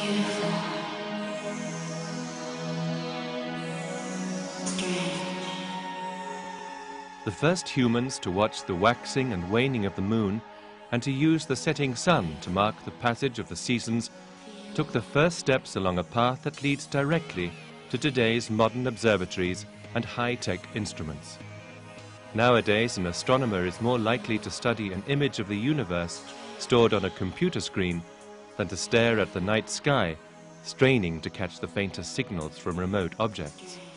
The first humans to watch the waxing and waning of the moon and to use the setting sun to mark the passage of the seasons took the first steps along a path that leads directly to today's modern observatories and high-tech instruments. Nowadays, an astronomer is more likely to study an image of the universe stored on a computer screen than to stare at the night sky, straining to catch the faintest signals from remote objects.